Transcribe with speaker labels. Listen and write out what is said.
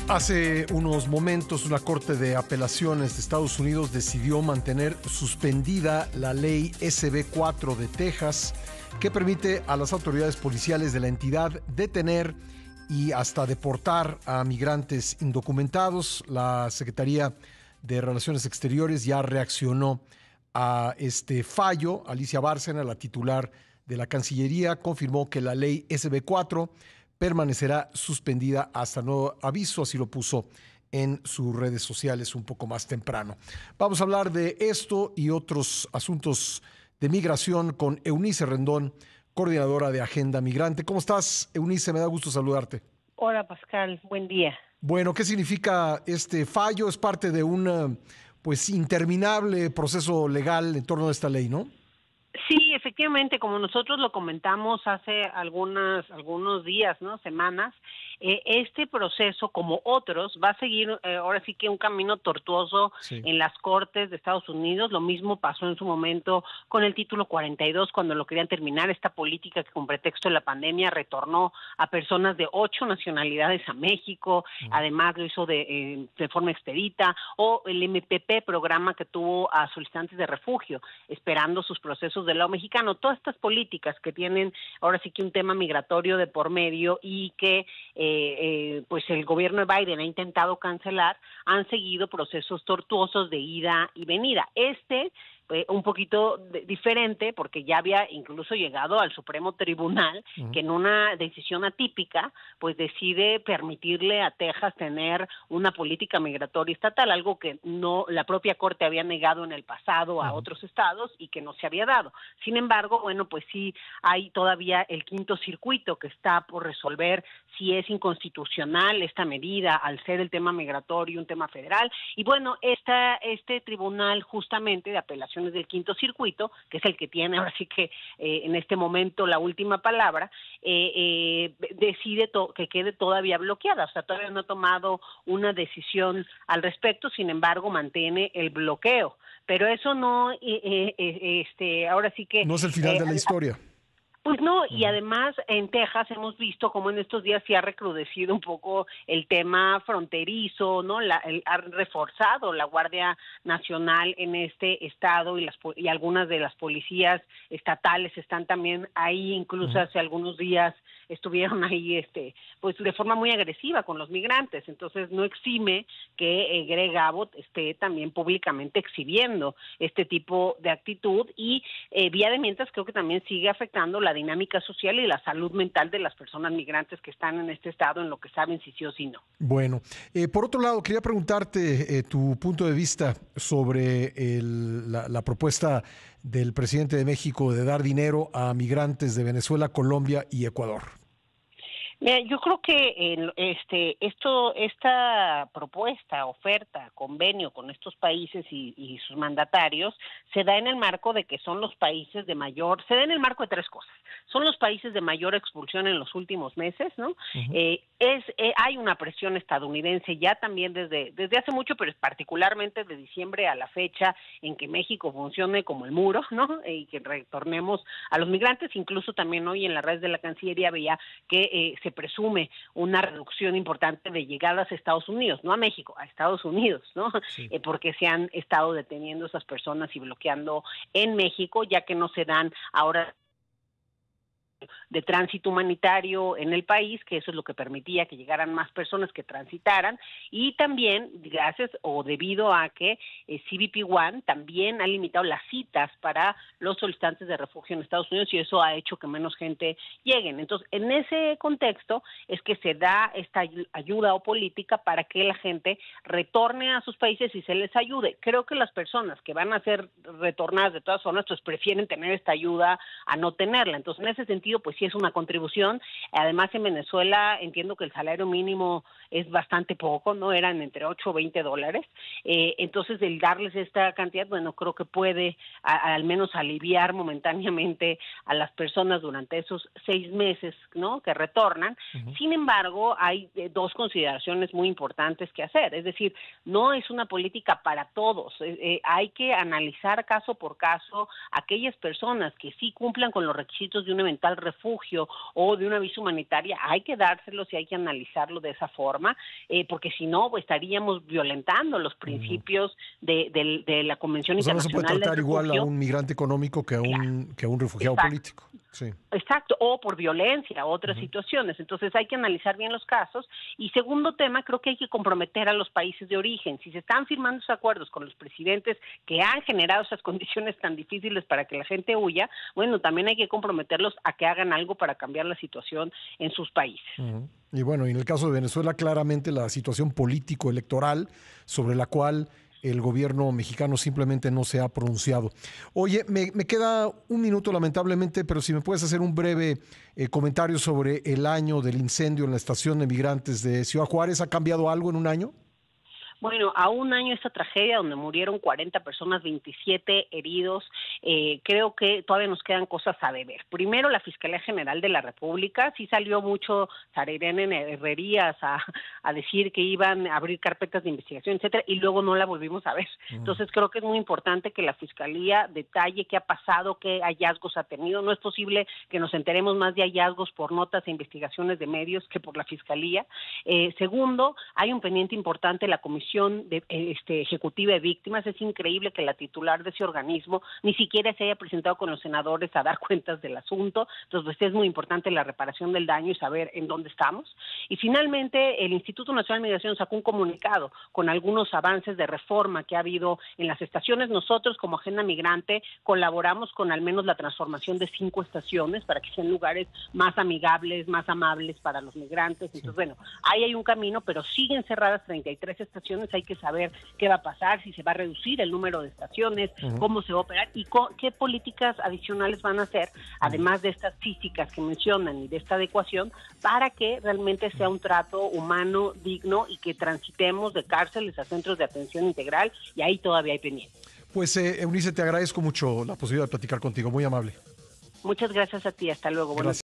Speaker 1: Hace unos momentos, una corte de apelaciones de Estados Unidos decidió mantener suspendida la ley SB4 de Texas, que permite a las autoridades policiales de la entidad detener y hasta deportar a migrantes indocumentados. La Secretaría de Relaciones Exteriores ya reaccionó a este fallo. Alicia Bárcena, la titular de la Cancillería, confirmó que la ley SB4 permanecerá suspendida hasta nuevo aviso, así lo puso en sus redes sociales un poco más temprano. Vamos a hablar de esto y otros asuntos de migración con Eunice Rendón, coordinadora de Agenda Migrante. ¿Cómo estás, Eunice? Me da gusto saludarte.
Speaker 2: Hola, Pascal. Buen día.
Speaker 1: Bueno, ¿qué significa este fallo? Es parte de un interminable proceso legal en torno a esta ley, ¿no?
Speaker 2: Sí, efectivamente, como nosotros lo comentamos hace algunos días, ¿no? Semanas, este proceso, como otros, va a seguir ahora sí que un camino tortuoso en las Cortes de Estados Unidos. Lo mismo pasó en su momento con el título 42, cuando lo querían terminar, esta política que con pretexto de la pandemia retornó a personas de 8 nacionalidades a México, además lo hizo de forma expedita, o el MPP, programa que tuvo a solicitantes de refugio, esperando sus procesos del lado mexicano. Todas estas políticas que tienen ahora sí que un tema migratorio de por medio y que pues el gobierno de Biden ha intentado cancelar, han seguido procesos tortuosos de ida y venida. Un poquito diferente, porque ya había incluso llegado al Supremo Tribunal, que en una decisión atípica, pues decide permitirle a Texas tener una política migratoria estatal, algo que no la propia Corte había negado en el pasado a otros estados y que no se había dado. Sin embargo, bueno, pues sí hay todavía el quinto circuito que está por resolver si es inconstitucional esta medida al ser el tema migratorio un tema federal. Y bueno, este tribunal justamente de apelaciones del quinto circuito, que es el que tiene ahora sí que en este momento la última palabra, decide que quede todavía bloqueada. O sea, todavía no ha tomado una decisión al respecto, sin embargo mantiene el bloqueo. Pero eso no, ahora sí que...
Speaker 1: No es el final de la historia.
Speaker 2: Pues no, y además en Texas hemos visto cómo en estos días se ha recrudecido un poco el tema fronterizo, ¿no? Ha reforzado la Guardia Nacional en este estado y algunas de las policías estatales están también ahí, incluso hace algunos días estuvieron ahí pues de forma muy agresiva con los migrantes. Entonces no exime que Greg Abbott esté también públicamente exhibiendo este tipo de actitud y vía de mientras creo que también sigue afectando la dinámica social y la salud mental de las personas migrantes que están en este estado, en lo que saben si sí o si no.
Speaker 1: Bueno, por otro lado, quería preguntarte tu punto de vista sobre la propuesta del presidente de México de dar dinero a migrantes de Venezuela, Colombia y Ecuador.
Speaker 2: Mira, yo creo que esta propuesta, oferta, convenio con estos países y sus mandatarios se da en el marco de que son los países de mayor, se da en el marco de tres cosas. Son los países de mayor expulsión en los últimos meses, ¿no? Hay una presión estadounidense ya también desde hace mucho, pero particularmente de diciembre a la fecha en que México funcione como el muro, ¿no? Y que retornemos a los migrantes. Incluso también hoy en las redes de la Cancillería veía que se presume una reducción importante de llegadas a Estados Unidos, no a México, a Estados Unidos, ¿no? Sí. Porque se han estado deteniendo esas personas y bloqueando en México, ya que no se dan ahora de tránsito humanitario en el país, que eso es lo que permitía que llegaran más personas que transitaran, y también gracias o debido a que CBP One también ha limitado las citas para los solicitantes de refugio en Estados Unidos y eso ha hecho que menos gente lleguen. Entonces, en ese contexto es que se da esta ayuda o política para que la gente retorne a sus países y se les ayude. Creo que las personas que van a ser retornadas de todas formas, pues prefieren tener esta ayuda a no tenerla. Entonces, en ese sentido, pues sí es una contribución. Además, en Venezuela entiendo que el salario mínimo es bastante poco, ¿no? Eran entre 8 o 20 dólares. Entonces, el darles esta cantidad, bueno, creo que puede al menos aliviar momentáneamente a las personas durante esos 6 meses, ¿no? Que retornan. Sin embargo, hay dos consideraciones muy importantes que hacer. Es decir, no es una política para todos. Hay que analizar caso por caso aquellas personas que sí cumplan con los requisitos de un eventual refugio refugio o de una visa humanitaria, hay que dárselos y hay que analizarlo de esa forma, porque si no, pues, estaríamos violentando los principios de la Convención
Speaker 1: Internacional. No se puede tratar igual a un migrante económico que a un refugiado político. Sí.
Speaker 2: Exacto, o por violencia, otras situaciones. Entonces hay que analizar bien los casos. Y segundo tema, creo que hay que comprometer a los países de origen. Si se están firmando esos acuerdos con los presidentes que han generado esas condiciones tan difíciles para que la gente huya, bueno, también hay que comprometerlos a que hagan algo para cambiar la situación en sus países.
Speaker 1: Y bueno, en el caso de Venezuela, claramente la situación político-electoral sobre la cual el gobierno mexicano simplemente no se ha pronunciado. Oye, me queda un minuto lamentablemente, pero si me puedes hacer un breve comentario sobre el año del incendio en la estación de migrantes de Ciudad Juárez. ¿Ha cambiado algo en un año?
Speaker 2: Bueno, a un año de esta tragedia donde murieron 40 personas, 27 heridos, creo que todavía nos quedan cosas a deber. Primero, la Fiscalía General de la República, sí salió mucho Sarirén en Herrerías a decir que iban a abrir carpetas de investigación, etcétera, y luego no la volvimos a ver. Entonces creo que es muy importante que la Fiscalía detalle qué ha pasado, qué hallazgos ha tenido. No es posible que nos enteremos más de hallazgos por notas e investigaciones de medios que por la Fiscalía. Segundo, hay un pendiente importante, la Comisión Ejecutiva de Víctimas. Es increíble que la titular de ese organismo ni siquiera se haya presentado con los senadores a dar cuentas del asunto. Entonces, es muy importante la reparación del daño y saber en dónde estamos. Y finalmente, el Instituto Nacional de Migración sacó un comunicado con algunos avances de reforma que ha habido en las estaciones. Nosotros, como Agenda Migrante, colaboramos con al menos la transformación de 5 estaciones para que sean lugares más amigables, más amables para los migrantes. Entonces, bueno, ahí hay un camino, pero siguen cerradas 33 estaciones. Hay que saber qué va a pasar, si se va a reducir el número de estaciones, cómo se va a operar y qué políticas adicionales van a hacer, además de estas físicas que mencionan y de esta adecuación, para que realmente sea un trato humano, digno y que transitemos de cárceles a centros de atención integral, y ahí todavía hay pendiente.
Speaker 1: Pues Eunice, te agradezco mucho la posibilidad de platicar contigo, muy amable.
Speaker 2: Muchas gracias a ti, hasta luego.
Speaker 1: Gracias.